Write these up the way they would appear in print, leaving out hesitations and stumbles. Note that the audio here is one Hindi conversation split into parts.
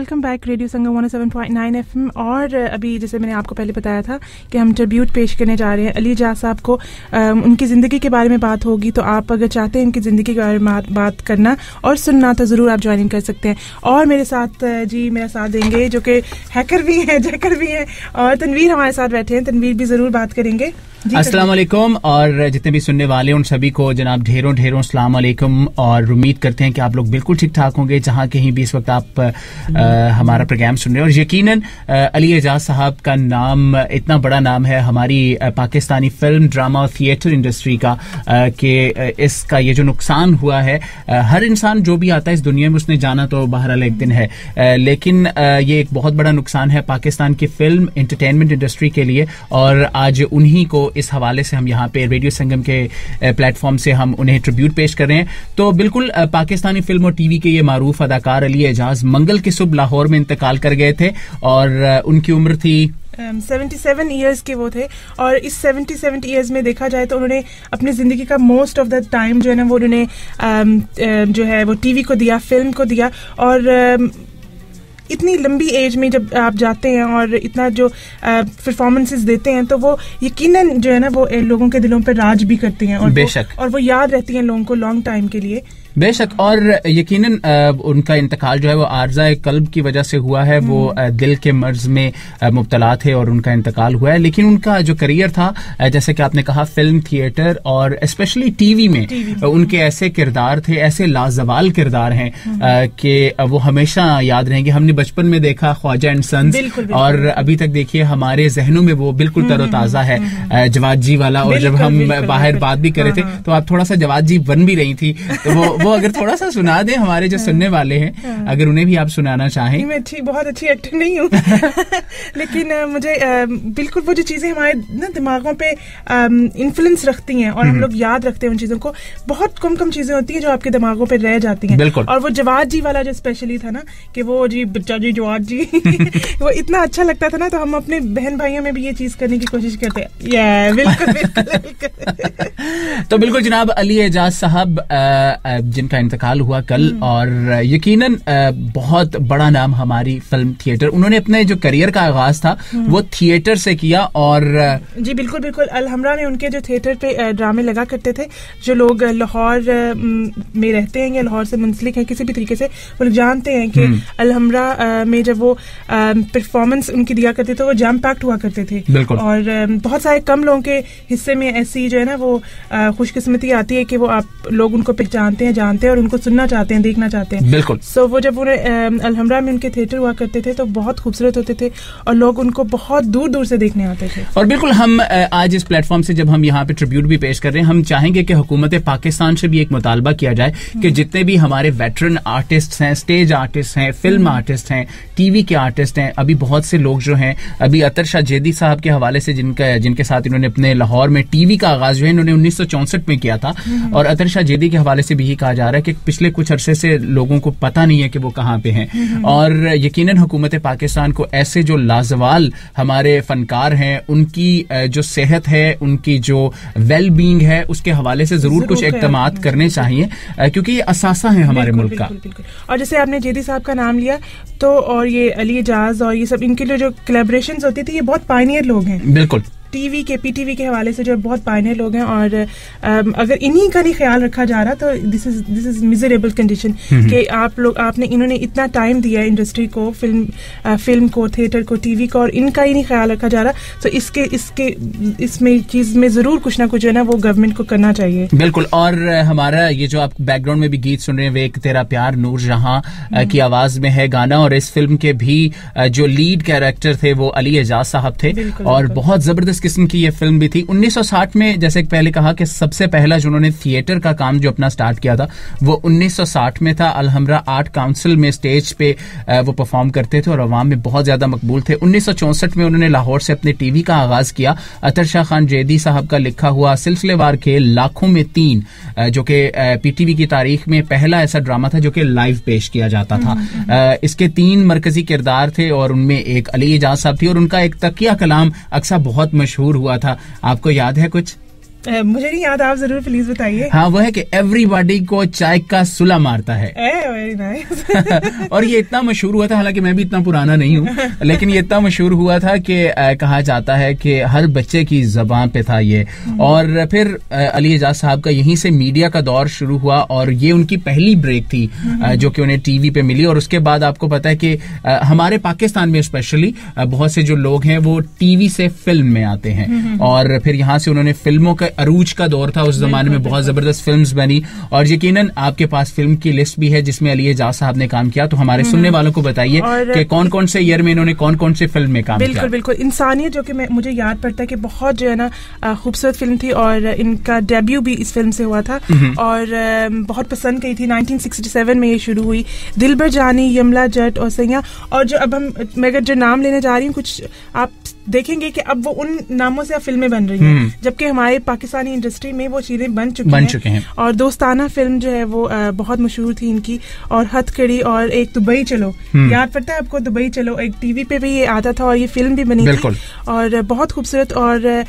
Welcome back radio Sangam 107.9 FM. और अभी जैसे मैंने आपको पहले बताया था कि हम ट्रिब्यूट पेश करने जा रहे हैं अली एजाज साहब को। उनकी ज़िंदगी के बारे में बात होगी, तो आप अगर चाहते हैं उनकी ज़िंदगी के बारे में बात करना और सुनना तो ज़रूर आप ज्वाइनिंग कर सकते हैं। और मेरे साथ मेरा साथ देंगे जो कि हैकर भी हैं, जैकर भी हैं, और तनवीर हमारे साथ बैठे हैं। तनवीर भी ज़रूर बात करेंगे। अस्सलाम वालेकुम। और जितने भी सुनने वाले उन सभी को जनाब ढेरों ढेरों अस्सलाम वालेकुम। और उम्मीद करते हैं कि आप लोग बिल्कुल ठीक ठाक होंगे जहां कहीं भी इस वक्त आप हमारा प्रोग्राम सुन रहे हैं। और यकीनन अली एजाज साहब का नाम इतना बड़ा नाम है हमारी पाकिस्तानी फिल्म ड्रामा और थिएटर इंडस्ट्री का कि इसका ये जो नुकसान हुआ है, हर इंसान जो भी आता है इस दुनिया में उसने जाना तो बहरहाल एक दिन है, लेकिन ये एक बहुत बड़ा नुकसान है पाकिस्तान की फिल्म एंटरटेनमेंट इंडस्ट्री के लिए। और आज उन्हीं को इस हवाले से हम यहाँ पे रेडियो संगम के प्लेटफॉर्म से हम उन्हें ट्रिब्यूट पेश कर रहे हैं। तो बिल्कुल पाकिस्तानी फिल्म और टीवी के ये मारूफ अदाकार अली एजाज मंगल की सुबह लाहौर में इंतकाल कर गए थे और उनकी उम्र थी 77 ईयर्स के वो थे। और इस 77 ईयर्स में देखा जाए तो उन्होंने अपनी जिंदगी का मोस्ट ऑफ द टाइम जो है ना वो उन्होंने जो है वो टीवी को दिया, फिल्म को दिया। और इतनी लंबी एज में जब आप जाते हैं और इतना जो परफॉर्मेंसेस देते हैं तो वो यकीनन जो है ना वो लोगों के दिलों पर राज भी करती हैं और बेशक और वो याद रहती हैं लोगों को लॉन्ग टाइम के लिए। बेशक। और यकीनन उनका इंतकाल जो है वो आर्ज़ाए कल्ब की वजह से हुआ है। वो दिल के मर्ज में मुब्तला थे और उनका इंतकाल हुआ है। लेकिन उनका जो करियर था, जैसे कि आपने कहा, फिल्म, थिएटर और स्पेशली टीवी में उनके ऐसे किरदार थे, ऐसे लाजवाल किरदार हैं कि वो हमेशा याद रहेंगे। हमने बचपन में देखा ख्वाजा एंड सन्स, और अभी तक देखिए हमारे जहनों में वो बिल्कुल तरोताजा है, जवाद जी वाला। और जब हम बाहर बात भी कर रहे थे तो आप थोड़ा सा जवाद जी बन भी रही थी, तो वो अगर थोड़ा सा सुना दें हमारे जो सुनने वाले हैं, अगर उन्हें भी आप सुनाना चाहें। मैं बहुत अच्छी एक्टर नहीं हूँ लेकिन मुझे बिल्कुल वो जो चीजें हमारे ना दिमागों पे इन्फ्लुएंस रखती हैं और हम लोग याद रखते हैं उन चीजों को। बहुत कम चीजें होती हैं जो आपके दिमागों पे रह जाती हैं। और वो जवाद जी वाला जो स्पेशली था ना कि वो जी बच्चा जी जवाद जी वो इतना अच्छा लगता था ना, तो हम अपने बहन भाइयों में भी ये चीज करने की कोशिश करते हैं। बिल्कुल तो बिल्कुल जनाब अली एजाज साहब जिनका इंतकाल हुआ कल, और यकीनन बहुत बड़ा नाम हमारी फिल्म, थिएटर। उन्होंने अपने जो करियर का आगाज था वो थिएटर से किया। और जी बिल्कुल अलहमरा में उनके जो थिएटर पे ड्रामे लगा करते थे, जो लोग लाहौर में रहते हैं या लाहौर से मुंसलिक हैं किसी भी तरीके से, वो लोग जानते हैं कि अलहमरा में जब वो परफॉर्मेंस उनकी दिया करते थे वो जैम पैक्ड हुआ करते थे। और बहुत सारे कम लोगों के हिस्से में ऐसी जो है ना वो खुशकिस्मती आती है कि वो आप लोग उनको पहचानते हैं, जानते हैं और उनको सुनना चाहते हैं, देखना चाहते हैं। बिल्कुल। सो वो जब उन्हें अलहमरा में उनके थिएटर हुआ करते थे तो बहुत खूबसूरत होते थे और लोग उनको बहुत दूर दूर से देखने आते थे। और बिल्कुल हम आज इस प्लेटफॉर्म से जब हम यहाँ पे ट्रिब्यूट भी पेश कर रहे हैं, हम चाहेंगे कि हुकूमत पाकिस्तान से भी एक मुतालबा किया जाए कि जितने भी हमारे वेटरन आर्टिस्ट हैं, स्टेज आर्टिस्ट हैं, फिल्म आर्टिस्ट हैं, टीवी के आर्टिस्ट हैं, अभी बहुत से लोग जो हैं, अभी अतर शाह जेदी साहब के हवाले से जिनके साथ इन्होंने अपने लाहौर में टीवी का आगाज जो है इन्होंने 1964 में किया था। और अतर शाह जेदी के हवाले से भी कहा जा रहा है कि पिछले कुछ अरसे से लोगों को पता नहीं है कि वो कहाँ पे हैं। और यकीनन हुकूमत पाकिस्तान को ऐसे जो लाजवाल हमारे फनकार हैं उनकी जो सेहत है, उनकी जो वेल बीइंग है, उसके हवाले से जरूर कुछ इक़दामात करने चाहिए, क्योंकि ये असासा है हमारे मुल्क का। और जैसे आपने जेदी साहब का नाम लिया तो, और ये अली एजाज और ये सब, इनके लिए जो कोलैबोरेशंस होती थी, ये बहुत पायनियर लोग हैं। बिल्कुल। टीवी के पीटीवी के हवाले से जो बहुत पायनियर लोग हैं। और अगर इन्हीं का नहीं ख्याल रखा जा रहा तो दिस इज मिजरेबल कंडीशन कि इन्होंने इतना टाइम दिया है इंडस्ट्री को, फिल्म को, थिएटर को, टीवी को, और इनका ही नहीं ख्याल रखा जा रहा। तो इसमें चीज में जरूर कुछ ना कुछ जो है ना वो गवर्नमेंट को करना चाहिए। बिल्कुल। और हमारा ये जो आप बैकग्राउंड में भी गीत सुन रहे हैं, वे एक तेरा प्यार नूर जहां की आवाज में है गाना। और इस फिल्म के भी जो लीड कैरेक्टर थे वो अली एजाज साहब थे। और बहुत जबरदस्त किस्म की ये फिल्म भी थी। 1960 में, जैसे पहले कहा कि सबसे पहला जो उन्होंने थिएटर का काम जो अपना स्टार्ट किया था वो 1960 में था। अलहमरा आर्ट काउंसिल में स्टेज पे वो परफॉर्म करते थे और अवाम में बहुत ज्यादा मकबूल थे। 1964 में उन्होंने लाहौर से अपने टीवी का आगाज किया। अतर शाह खान जेदी साहब का लिखा हुआ सिलसिलेवार खेल लाखों में 3, जो कि पीटीवी की तारीख में पहला ऐसा ड्रामा था जो कि लाइव पेश किया जाता था। इसके 3 मरकजी किरदार थे और उनमें एक अली एजाज साहब थी और उनका एक तकिया कलाम अक्सा बहुत मशहूर हुआ था। आपको याद है कुछ? मुझे नहीं याद, आप जरूर प्लीज बताइए। हाँ, वो है कि एवरीबॉडी को चाय का सुला मारता है। Very nice. और ये इतना मशहूर हुआ था, हालांकि मैं भी इतना पुराना नहीं हूँ, लेकिन ये इतना मशहूर हुआ था कि कहा जाता है कि हर बच्चे की जबान पे था ये। और फिर अली एजाज साहब का यहीं से मीडिया का दौर शुरू हुआ और ये उनकी पहली ब्रेक थी जो कि उन्हें टीवी पे मिली। और उसके बाद आपको पता है कि हमारे पाकिस्तान में स्पेशली बहुत से जो लोग हैं वो टीवी से फिल्म में आते हैं और फिर यहाँ से उन्होंने फिल्मों का अरूज का दौर था उस जमाने में, बहुत जबरदस्त फिल्म्स बनी। और यकीनन आपके पास फिल्म की लिस्ट भी है जिसमें अली एजाज साहब ने काम किया, तो हमारे सुनने वालों को बताइए कि कौन कौन से ईयर में इन्होंने कौन कौन से फिल्म में काम किया। बिल्कुल, इंसानियत जो कि मुझे याद पड़ता है कि बहुत जो है ना खूबसूरत फिल्म थी और इनका डेब्यू भी इस फिल्म से हुआ था और बहुत पसंद गई थी। 1967 में ये शुरू हुई। दिलबर जानी, यमला जट और सैया, और जो अब मैं अगर जो नाम लेने जा रही हूँ कुछ आप देखेंगे कि अब वो उन नामों से अब फिल्में बन रही हैं, जबकि हमारे पाकिस्तानी इंडस्ट्री में वो चीजें बन चुकी हैं। और दोस्ताना फिल्म जो है वो बहुत मशहूर थी इनकी, और हथकड़ी, और एक दुबई चलो, याद पड़ता है आपको दुबई चलो? एक टीवी पे भी ये आता था और ये फिल्म भी बनी थी और बहुत खूबसूरत और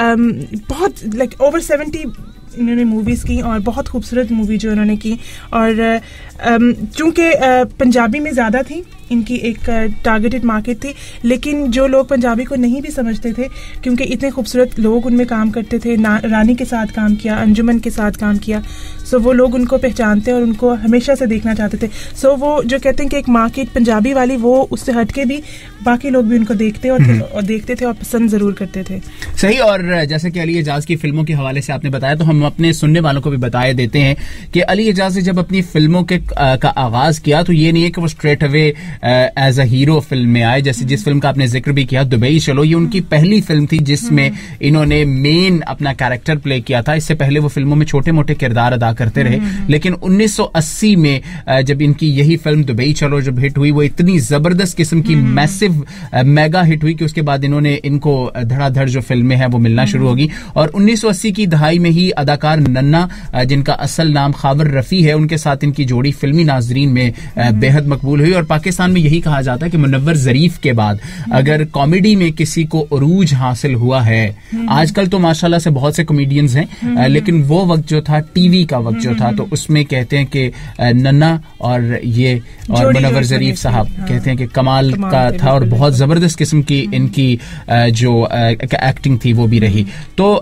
बहुत लाइक ओवर 70 इन्होंने मूवीज की और बहुत खूबसूरत मूवी जो इन्होंने की। और चूंकि पंजाबी में ज्यादा थी इनकी एक टारगेटेड मार्केट थी, लेकिन जो लोग पंजाबी को नहीं भी समझते थे क्योंकि इतने खूबसूरत लोग उनमें काम करते थे, रानी के साथ काम किया, अंजुमन के साथ काम किया, सो वो लोग उनको पहचानते और उनको हमेशा से देखना चाहते थे। सो वो जो कहते हैं कि एक मार्केट पंजाबी वाली, वो उससे हटके भी बाकी लोग भी उनको देखते और देखते थे और पसंद जरूर करते थे। सही। और जैसे कि अली एजाज की फिल्मों के हवाले से आपने बताया, तो हम अपने सुनने वालों को भी बताए देते हैं कि अली एजाज ने जब अपनी फिल्मों के का आगाज किया तो ये नहीं है कि वो straight away as a hero film में आए। जैसे जिस फिल्म का आपने जिक्र भी किया, दुबई चलो, ये उनकी पहली फिल्म थी जिसमें इन्होंने मेन अपना कैरेक्टर प्ले किया था। इससे पहले वो फिल्मों में छोटे मोटे किरदार अदा करते रहे, लेकिन 1980 में जब इनकी यही फिल्म दुबई चलो जब हिट हुई, वो इतनी जबरदस्त किस्म की मैसिव मेगा हिट हुई कि उसके बाद इनको धड़ाधड़ जो फिल्में हैं वो मिलना शुरू होगी। और 1980 की दहाई में ही अदाकार नन्ना, जिनका असल नाम खावर रफी है, उनके साथ इनकी जोड़ी फिल्मी नाजरीन में बेहद मकबूल हुई। और पाकिस्तान में यही कहा जाता है कि मुनव्वर जरीफ के बाद अगर कॉमेडी में किसी को उरूज हासिल हुआ है, आजकल तो माशाल्लाह से बहुत से कॉमेडियंस हैं, लेकिन वो वक्त जो था टीवी का वक्त जो था, तो उसमें कहते हैं कि नन्ना और ये और मुनव्वर जरीफ साहब कहते हैं कि कमाल का था और बहुत जबरदस्त किस्म की इनकी जो एक्टिंग थी वो भी रही। तो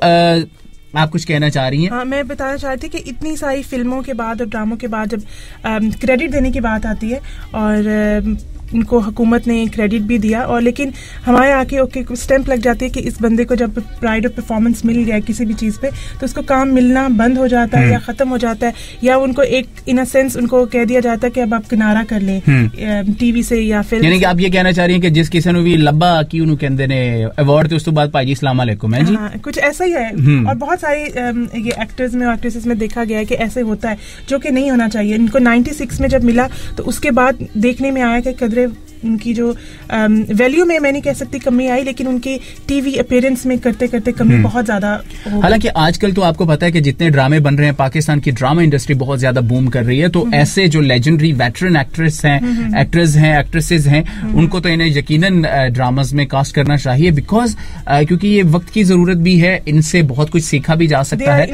आप कुछ कहना चाह रही हैं? हाँ, मैं बताना चाह रही थी कि इतनी सारी फिल्मों के बाद और ड्रामों के बाद जब क्रेडिट देने की बात आती है और उनको हुकूमत ने क्रेडिट भी दिया, और लेकिन हमारे आके ओके स्टैंप लग जाती है कि इस बंदे को जब प्राइड ऑफ परफॉर्मेंस मिल गया किसी भी चीज पे तो उसको काम मिलना बंद हो जाता है या खत्म हो जाता है, या उनको एक इन अ सेंस उनको कह दिया जाता है कि अब आप किनारा कर लें टीवी से या फिर। यानी कि आप ये कहना चाह रही हैं कि जिस किसी ने भी लब्बा की उन्होंने कहते ने अवार्ड, तो उसके बाद भाई जी अस्सलाम वालेकुम है जी। हाँ, कुछ ऐसा ही है। और बहुत सारे ये एक्टर्स में और एक्ट्रेसेस में देखा गया है कि ऐसे होता है, जो कि नहीं होना चाहिए। इनको 96 में जब मिला तो उसके बाद देखने में आया कि कदरे उनकी जो वैल्यू में मैं नहीं कह सकती कमी आई, लेकिन उनकी टीवी अपीयरेंस में करते करते कमी बहुत ज्यादा। हालांकि आजकल तो आपको पता है कि जितने ड्रामे बन रहे हैं, पाकिस्तान की ड्रामा इंडस्ट्री बहुत ज्यादा बूम कर रही है, तो ऐसे जो लेजेंडरी वेटरन एक्ट्रेस हैं, एक्टर्स हैं, एक्ट्रेसेस हैं, उनको तो इन्हें यकीनन ड्रामाज में कास्ट करना चाहिए, बिकॉज क्योंकि ये वक्त की जरूरत भी है, इनसे बहुत कुछ सीखा भी जा सकता है।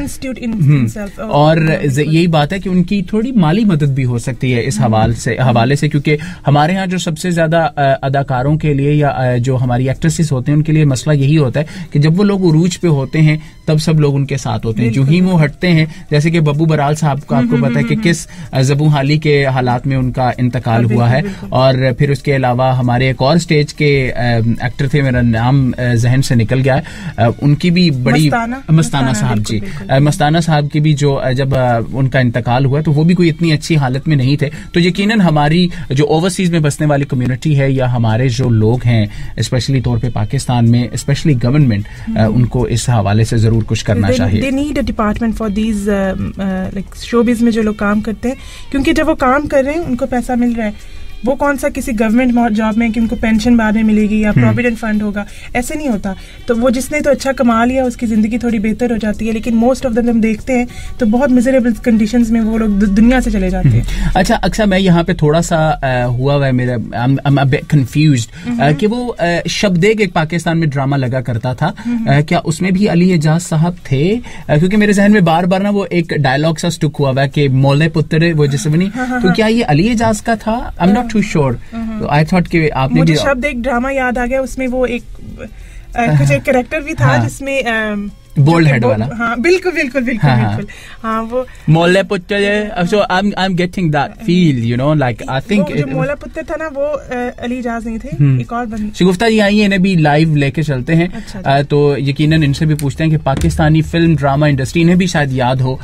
और यही बात है कि उनकी थोड़ी माली मदद भी हो सकती है इस हवाले से, क्योंकि हमारे यहाँ जो सबसे ज्यादा अदाकारों के लिए या जो हमारी एक्ट्रेसेस होते हैं उनके लिए मसला यही होता है कि जब वो लोग उरूज पे होते हैं तब सब लोग उनके साथ होते हैं, जो ही वो हटते हैं, जैसे कि बब्बू बराल साहब का आपको पता है कि किस जबू हाली के हालात में उनका इंतकाल हुआ है। और फिर उसके अलावा हमारे एक और स्टेज के एक्टर थे, मेरा नाम जहन से निकल गया है, उनकी भी बड़ी मस्ताना साहब जी, मस्ताना साहब की भी जो जब उनका इंतकाल हुआ तो वो भी कोई इतनी अच्छी हालत में नहीं थे। तो यकीनन हमारी जो ओवरसीज में बसने वाली कम्युनिटी है या हमारे जो लोग हैं स्पेशली तौर पे पाकिस्तान में, स्पेशली गवर्नमेंट, उनको इस हवाले से जरूर कुछ करना चाहिए। They need a department for these like showbiz में जो लोग काम करते हैं, क्योंकि जब वो काम कर रहे हैं उनको पैसा मिल रहा है, वो कौन सा किसी गवर्नमेंट जॉब में कि उनको पेंशन बाद में मिलेगी या प्रोविडेंट फंड होगा, ऐसे नहीं होता। तो वो जिसने तो अच्छा कमा लिया उसकी जिंदगी थोड़ी बेहतर हो जाती है, लेकिन मोस्ट ऑफ देम हम देखते हैं तो बहुत मिजरेबल कंडीशंस में वो लोग दुनिया से चले जाते हैं। अच्छा अक्सा, मैं यहाँ पे थोड़ा सा हुआ है मेरा, I'm a bit confused कि वो शब्देग एक पाकिस्तान में ड्रामा लगा करता था, क्या उसमें भी अली एजाज साहब थे? क्योंकि मेरे जहन में बार बार ना वो एक डायलॉग सा स्टुक हुआ है कि मोले पुत्र वो जैसे बनी, तो क्या ये अली एजाज का था? I am not too sure. तो आई थॉट कि आपने मुझे शब्द एक ड्रामा याद आ गया, उसमें वो एक कुछ एक कैरेक्टर भी था जिसमें बोल्ड हेड वाला। हाँ बिल्कुल बिल्कुल बिल्कुल बिल्कुल। हाँ वो मोले पुत्र, so I am getting that feel, you know, like I think जो मोला पुत्र था ना वो अली एजाज नहीं थे, एक और बंद। शगुफ्ता जी आई, इन्हें भी लाइव लेके चलते हैं। अच्छा तो यकीनन इनसे भी पूछते हैं कि पाकिस्तानी फिल्म ड्रामा इंडस्ट्री, इन्हें भी शायद याद हो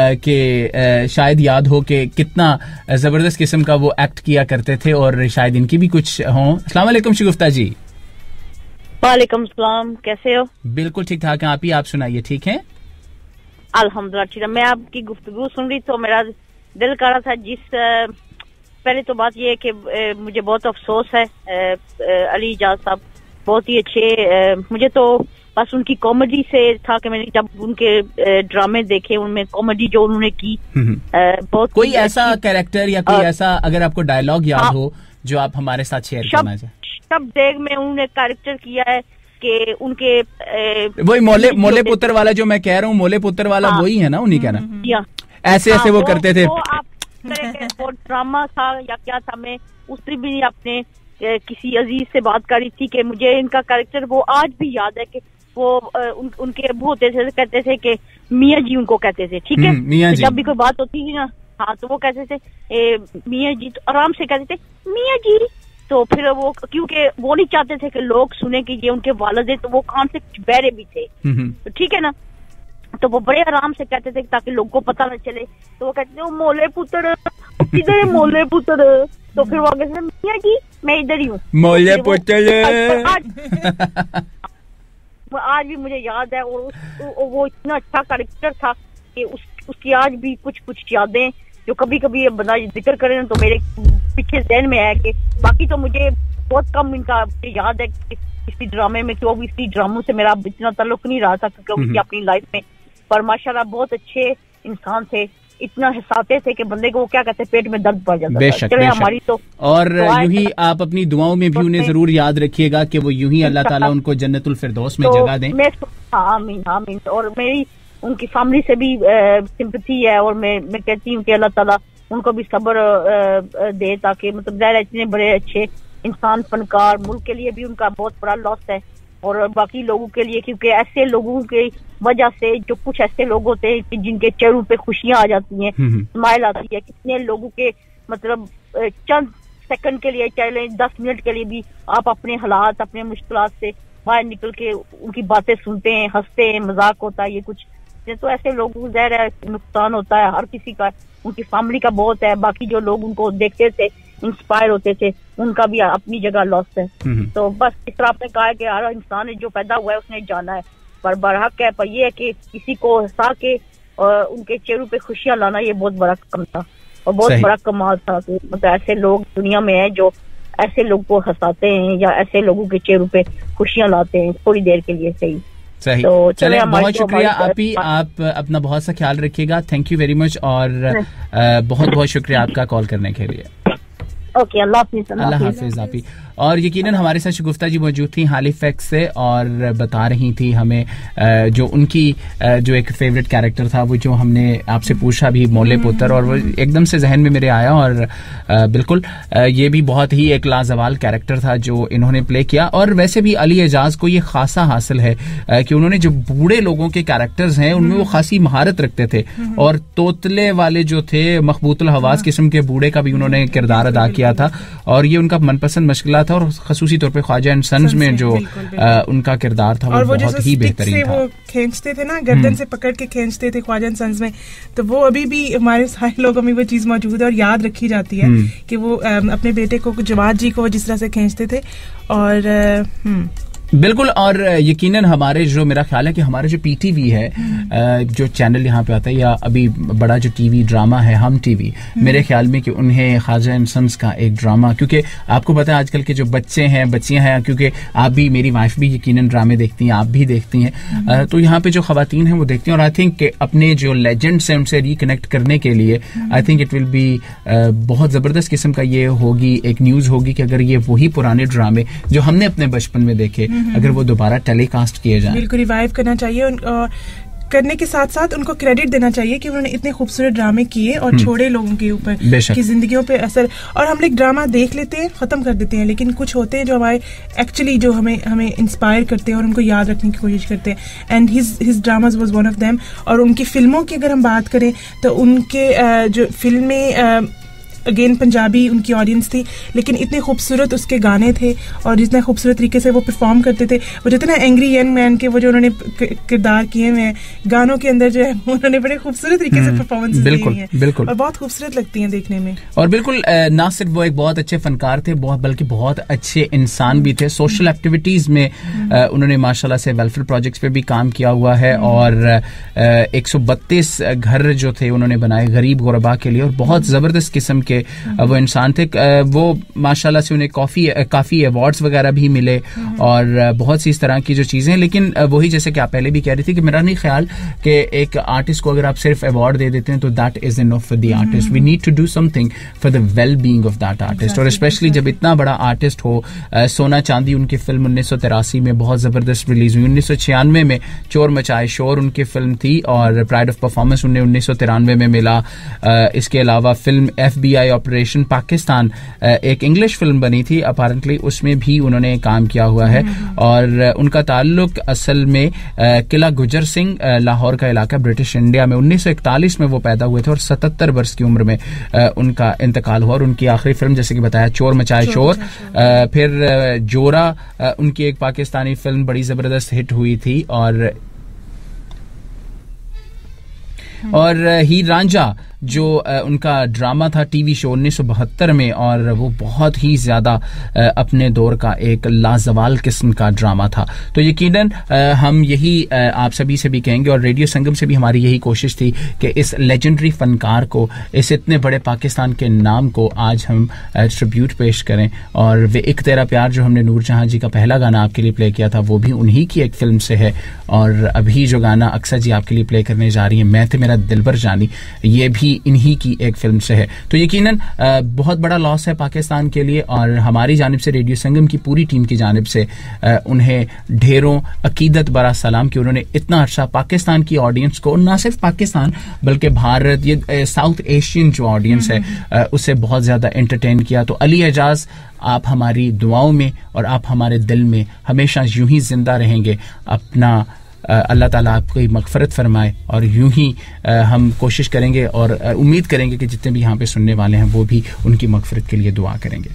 कि कितना जबरदस्त किस्म का वो एक्ट किया करते थे, और शायद इनकी भी कुछ हों। अस्सलाम वालेकुम शगुफ्ता जी। वालेकुम सलाम, कैसे हो? बिल्कुल ठीक ठाक हैं आप सुनाइए, ठीक है? अल्हम्दुलिल्लाह ठीक है। मैं आपकी गुफ्तगू सुन रही तो मेरा दिल कर रहा था, पहले तो बात ये है कि मुझे बहुत अफसोस है, अली एजाज साहब बहुत ही अच्छे, मुझे तो बस उनकी कॉमेडी से था कि मैंने जब उनके ड्रामे देखे उनमें कॉमेडी जो उन्होंने की बहुत। कोई ऐसा कैरेक्टर या कोई ऐसा अगर आपको डायलॉग याद हो जो आप हमारे साथ शेयर करना चाहें? सब देख में उन्होंने कैरेक्टर किया है कि उनके वही मोले पुत्र वाला जो मैं कह रहा हूँ, मोले पुत्र वाला वही है ना, उन्हीं का ना? ऐसे वो करते थे। वो ड्रामा था या क्या था, मैं उससे भी अपने किसी अजीज से बात करी थी कि मुझे इनका कैरेक्टर वो आज भी याद है कि वो उनके अबू होते थे, कहते थे कि मियाँ जी उनको कहते थे, ठीक है? तो जब भी कोई बात होती थी ना, हाँ, तो वो कहते थे मियाँ जी, तो आराम से कहते थे मियाँ जी। तो फिर वो क्योंकि वो नहीं चाहते थे कि लोग सुने कि ये उनके वालिद है, तो वो कान से कुछ बहरे भी थे, तो ठीक है ना, तो वो बड़े आराम से कहते थे ताकि लोगों को पता न चले। तो वो कहते थे मोले पुत्र, किधर है मोले पुत्र? तो फिर वो आगे से मियाँ जी मैं इधर ही हूँ, मोले पुत्र। आज भी मुझे याद है, और वो इतना अच्छा कैरेक्टर था कि उसकी आज भी कुछ कुछ यादें जो कभी कभी बंदा जिक्र करे ना तो मेरे पीछे ज़हन में है कि बाकी तो मुझे बहुत कम इनका याद है कि इसी ड्रामे में, क्यों इसी ड्रामों से मेरा इतना ताल्लुक नहीं रहा था क्योंकि अपनी लाइफ में, पर माशाल्लाह बहुत अच्छे इंसान थे, इतना हंसाते थे कि बंदे को क्या कहते हैं पेट में दर्द पड़ जाता बेशक, था। हमारी तो और यूं ही आप अपनी दुआओं में भी उन्हें जरूर याद रखिएगा कि वो यूं ही अल्लाह ताला उनको जन्नतुल फिरदौस में जगह दें। आमीन आमीन। और मेरी उनकी फैमिली से भी सिंपैथी है, और मैं कहती हूँ कि अल्लाह ताला उनको भी सब्र दे, ताकि मतलब ज़ाहिर इतने बड़े अच्छे इंसान, फनकार, मुल्क के लिए भी उनका बहुत बड़ा लॉस है, और बाकी लोगों के लिए, क्योंकि ऐसे लोगों की वजह से जो कुछ ऐसे लोग होते हैं जिनके चेहरों पे खुशियां आ जाती हैं, स्माइल आती है, कितने लोगों के मतलब चंद सेकंड के लिए, चाहे 10 मिनट के लिए भी आप अपने हालात, अपने मुश्किलात से बाहर निकल के उनकी बातें सुनते हैं, हंसते हैं, मजाक होता है, ये कुछ तो ऐसे लोगों को ज़ाहिर है नुकसान होता है हर किसी का, उनकी फैमिली का बहुत है, बाकी जो लोग उनको देखते थे, इंस्पायर होते थे, उनका भी अपनी जगह लॉस है। तो बस इस तरह आपने कहा कि हर इंसान जो पैदा हुआ है उसने जाना है, पर बरहक है, पर ये है कि किसी को हंसा के उनके चेहरों पे खुशियां लाना, ये बहुत बड़ा कम था और बहुत बड़ा कमाल था। मतलब ऐसे लोग दुनिया में हैं जो ऐसे लोग को हंसाते हैं या ऐसे लोगों के चेहरों पे खुशियां लाते हैं थोड़ी देर के लिए। सही तो चले, बहुत शुक्रिया आप अपना बहुत सा ख्याल रखिएगा। थैंक यू वेरी मच, और बहुत बहुत शुक्रिया आपका कॉल करने के लिए। ओके, अल्लाह हाफिज आप ही। और यकीनन हमारे साथ शगुफ्ता जी मौजूद थी हैलिफैक्स से, और बता रही थी हमें जो उनकी जो एक फेवरेट कैरेक्टर था, वो जो हमने आपसे पूछा भी, मोले पुत्र, और वो एकदम से जहन में मेरे आया, और बिल्कुल ये भी बहुत ही एक लाजवाल कैरेक्टर था जो इन्होंने प्ले किया। और वैसे भी अली एजाज को ये खासा हासिल है कि उन्होंने जो बूढ़े लोगों के कैरेक्टर्स हैं उनमें वो खासी महारत रखते थे, और तोतले वाले जो थे मखबूतुल हवास किस्म के बूढ़े का भी उन्होंने किरदार अदा किया था, और ये उनका मनपसंद मशगला था, और खसूसी तौर पे ख्वाजा एंड सन्स में जो उनका किरदार था वो बहुत ही बेहतरीन था। वो खींचते थे ना, गर्दन से पकड़ के खींचते थे ख्वाजा एंड सन्स में, तो वो अभी भी हमारे सारे लोगों में वो चीज मौजूद है और याद रखी जाती है कि वो अपने बेटे को, जवाद जी को जिस तरह से खींचते थे। और बिल्कुल। और यकीनन हमारे जो, मेरा ख्याल है कि हमारे जो पीटीवी है, जो चैनल यहाँ पे आता है, या अभी बड़ा जो टीवी ड्रामा है हम टीवी, मेरे ख्याल में कि उन्हें ख्वाजा एंड सन्स का एक ड्रामा, क्योंकि आपको पता है आजकल के जो बच्चे हैं, बच्चियां हैं, क्योंकि आप भी, मेरी वाइफ भी यकीनन ड्रामे देखती हैं, आप भी देखती हैं, तो यहाँ पे जो खवातीन हैं वो देखती हैं, और आई थिंक अपने जो लेजेंड्स हैं उनसे रिकनेक्ट करने के लिए I think it will be बहुत जबरदस्त किस्म का ये होगी, एक न्यूज होगी कि अगर ये वही पुराने ड्रामे जो हमने अपने बचपन में देखे अगर वो दोबारा टेलीकास्ट किए जाएं। बिल्कुल रिवाइव करना चाहिए, करने के साथ साथ उनको क्रेडिट देना चाहिए कि उन्होंने इतने खूबसूरत ड्रामे किए और छोड़े लोगों के ऊपर की जिंदगियों पे असर। और हम लोग ड्रामा देख लेते हैं, खत्म कर देते हैं, लेकिन कुछ होते हैं जो हमारे एक्चुअली जो हमें इंस्पायर करते हैं और उनको याद रखने की कोशिश करते हैं, and his dramas was one of them. और उनकी फिल्मों की अगर हम बात करें तो उनके जो फिल्में अगेन पंजाबी उनकी ऑडियंस थी, लेकिन इतने खूबसूरत उसके गाने थे और जितने खूबसूरत तरीके से वो परफॉर्म करते थे, वो जितना एंग्री यंग मैन के वो जो उन्होंने किरदार किए हुए हैं गानों के अंदर, जो है उन्होंने बड़े खूबसूरत तरीके से परफॉर्मेंस दी है, बिल्कुल, और बहुत खूबसूरत लगती हैं देखने में। और बिल्कुल ना सिर्फ वो एक बहुत अच्छे फनकार थे, बल्कि बहुत अच्छे इंसान भी थे। सोशल एक्टिविटीज में उन्होंने माशाल्लाह से वेलफेयर प्रोजेक्ट्स पे भी काम किया हुआ है, और 132 घर जो थे उन्होंने बनाए गरीब गुरबा के लिए, और बहुत जबरदस्त किस्म के वो इंसान थे। वो माशाल्लाह से उन्हें काफी अवार्ड्स वगैरह भी मिले और बहुत सी इस तरह की जो चीजें। लेकिन वही जैसे कि आप पहले भी कह रही थी कि मेरा नहीं ख्याल कि एक आर्टिस्ट को अगर आप सिर्फ अवार्ड दे देते हैं तो that is enough for the artist. We need to do something for the well being of that artist, और स्पेशली जब इतना बड़ा आर्टिस्ट हो। सोना चांदी उनकी फिल्म 1983 में बहुत जबरदस्त रिलीज हुई। 1996 में चोर मचाए शोर उनकी फिल्म थी, और प्राइड ऑफ परफॉर्मेंस उन्हें 1993 में मिला। इसके अलावा फिल्म FBI ऑपरेशन पाकिस्तान एक इंग्लिश फिल्म बनी थी अपारेंटली, उसमें भी उन्होंने काम किया हुआ है। और उनका ताल्लुक असल में किला गुजर सिंह लाहौर का इलाका ब्रिटिश इंडिया में 1941 में वो पैदा हुए थे, और 77 वर्ष की उम्र में उनका इंतकाल हुआ। और उनकी आखिरी फिल्म जैसे कि बताया चोर मचाए शोर, फिर जोरा उनकी एक पाकिस्तानी फिल्म बड़ी जबरदस्त हिट हुई थी, और हीर रांझा जो उनका ड्रामा था टीवी शो 1972 में, और वो बहुत ही ज्यादा अपने दौर का एक लाजवाल किस्म का ड्रामा था। तो यकीनन हम यही आप सभी से भी कहेंगे, और रेडियो संगम से भी हमारी यही कोशिश थी कि इस लेजेंडरी फनकार को, इस इतने बड़े पाकिस्तान के नाम को आज हम ट्रिब्यूट पेश करें। और वे एक तेरा प्यार जो हमने नूरजहां जी का पहला गाना आपके लिए प्ले किया था, वो भी उन्हीं की एक फिल्म से है। और अभी जो गाना अक्सा जी आपके लिए प्ले करने जा रही है, मैं थे मेरा दिलबर जानी, ये भी इन्हीं की एक फिल्म से है। तो यकीनन बहुत बड़ा लॉस है पाकिस्तान के लिए, और हमारी जानिब से, रेडियो संगम की पूरी टीम की जानिब से उन्हें ढेरों अकीदत बरा सलाम कि उन्होंने इतना अच्छा पाकिस्तान की ऑडियंस को, ना सिर्फ पाकिस्तान बल्कि भारत, ये साउथ एशियन जो ऑडियंस है उसे बहुत ज्यादा एंटरटेन किया। तो अली एजाज, आप हमारी दुआओं में और आप हमारे दिल में हमेशा यूं ही जिंदा रहेंगे। अपना अल्लाह ताला आपकी मगफरत फरमाए, और यूं ही हम कोशिश करेंगे और उम्मीद करेंगे कि जितने भी यहाँ पे सुनने वाले हैं वो भी उनकी मगफरत के लिए दुआ करेंगे।